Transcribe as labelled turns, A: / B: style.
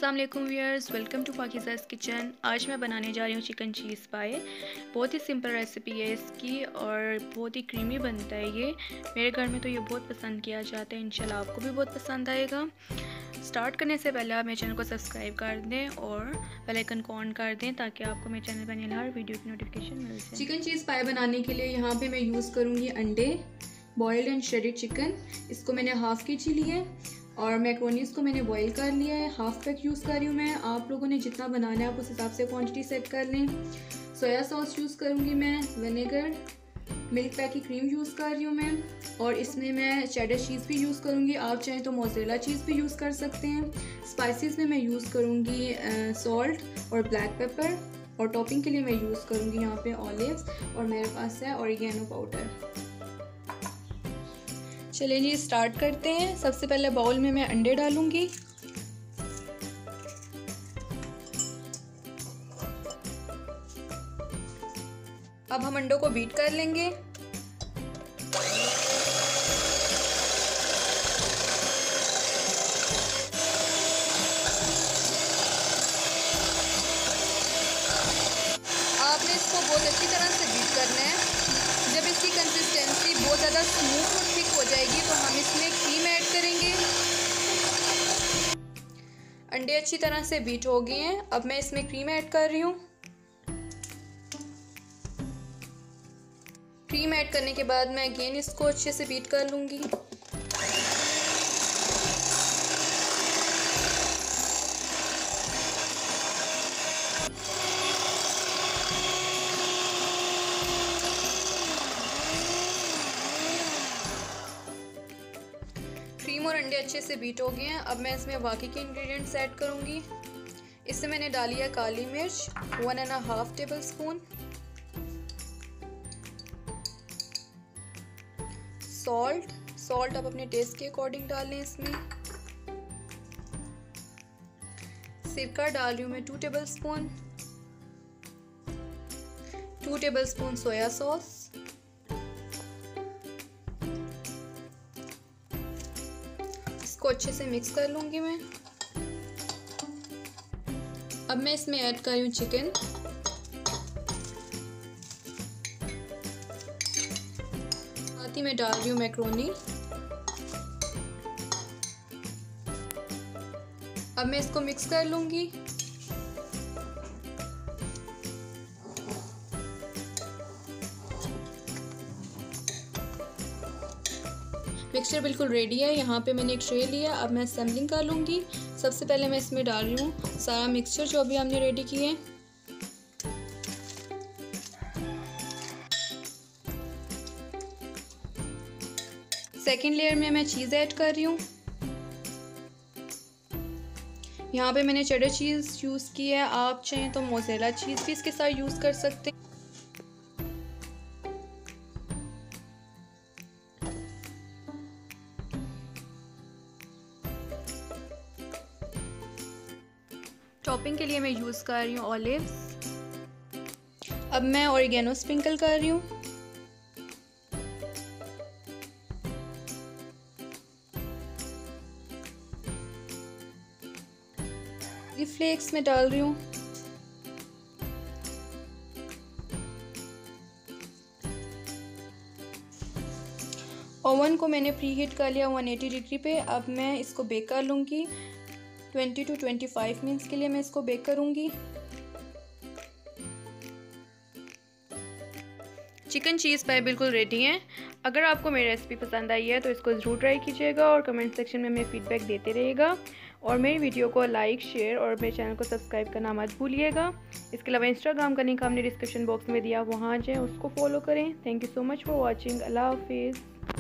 A: अस्सलाम वालेकुम viewers, welcome to Pakiza's kitchen. आज मैं बनाने जा रही हूँ चिकन चीज़ पाए। बहुत ही सिंपल रेसिपी है इसकी और बहुत ही क्रीमी बनता है ये। मेरे घर में तो ये बहुत पसंद किया जाता है, इंशाल्लाह आपको भी बहुत पसंद आएगा। स्टार्ट करने से पहले आप मेरे चैनल को सब्सक्राइब कर दें और बेल आइकन को ऑन कर दें ताकि आपको मेरे चैनल पर आने वाली हर वीडियो की नोटिफिकेशन मिल जाए।
B: चिकन चीज़ पाए बनाने के लिए यहाँ पे मैं यूज़ करूँगी अंडे, बॉयल्ड एंड श्रेडेड चिकन। इसको मैंने हाफ़ केजी लिया है और मैक्रोनीस को मैंने बॉईल कर लिया है। हाफ़ पैक यूज़ कर रही हूँ मैं। आप लोगों ने जितना बनाना है आप उस हिसाब से क्वांटिटी सेट कर लें। सोया सॉस यूज़ करूँगी मैं, विनेगर, मिल्क पैक की क्रीम यूज़ कर रही हूँ मैं और इसमें मैं चेडर चीज़ भी यूज़ करूँगी। आप चाहें तो मोज़रेला चीज़ भी यूज़ कर सकते हैं। स्पाइसेस में मैं यूज़ करूँगी सॉल्ट और ब्लैक पेपर और टॉपिंग के लिए मैं यूज़ करूँगी यहाँ पे ऑलिव्स और मेरे पास है ऑरिगेनो पाउडर। चलिए जी स्टार्ट करते हैं। सबसे पहले बाउल में मैं अंडे डालूंगी। अब हम अंडों को बीट कर लेंगे। आपने इसको बहुत अच्छी तरह से बीट करना है। जब इसकी कंसिस्टेंसी बहुत ज़्यादा स्मूथ और थिक हो जाएगी तो हम इसमें क्रीम ऐड करेंगे। अंडे अच्छी तरह से बीट हो गए हैं। अब मैं इसमें क्रीम ऐड कर रही हूँ। क्रीम ऐड करने के बाद मैं अगेन इसको अच्छे से बीट कर लूँगी। क्रीम और अंडे अच्छे से बीट हो गए हैं। अब मैं इसमें बाकी के इंग्रेडिएंट्स ऐड करूँगी। इससे मैंने डाली है काली मिर्च 1.5 टेबल स्पून, सॉल्ट आप अपने टेस्ट के अकॉर्डिंग डाल लें। इसमें सिरका डाल रही हूँ मैं 2 tablespoon, 2 tablespoon soya sauce, इसको अच्छे से मिक्स कर लूँगी मैं। अब मैं इसमें ऐड कर रही हूँ चिकन। साथ ही मैं डाल रही हूँ मैक्रोनी। अब मैं इसको मिक्स कर लूँगी। मिक्सचर बिल्कुल रेडी है। यहाँ पे मैंने एक ट्रे लिया। अब मैं असेंबलिंग कर लूँगी। सबसे पहले मैं इसमें डाल रही हूँ सारा मिक्सचर जो अभी हमने रेडी किए हैं। सेकेंड लेयर में मैं चीज़ ऐड कर रही हूँ। यहाँ पे मैंने चेडर चीज़ यूज़ की है। आप चाहें तो मोज़रेला चीज़ भी इसके साथ यूज़ कर सकते हैं। टॉपिंग के लिए मैं यूज़ कर रही हूँ ऑलिव्स। अब मैं ऑरिगेनो स्प्रिंकल कर रही हूँ। ये फ्लेक्स में डाल रही हूँ। ओवन को मैंने प्री हीट कर लिया 180 डिग्री पे। अब मैं इसको बेक कर लूँगी। 20 to 25 मिनट्स के लिए मैं इसको बेक करूँगी। चिकन चीज़ पाए बिल्कुल रेडी हैं। अगर आपको मेरी रेसिपी पसंद आई है तो इसको ज़रूर ट्राई कीजिएगा और कमेंट सेक्शन में हमें फीडबैक देते रहिएगा और मेरी वीडियो को लाइक, शेयर और मेरे चैनल को सब्सक्राइब करना मत भूलिएगा। इसके अलावा इंस्टाग्राम का लिंक हमने डिस्क्रिप्शन बॉक्स में दिया, वहाँ जाएँ, उसको फॉलो करें। Thank you so much for watching. अल्लाह हाफिज़।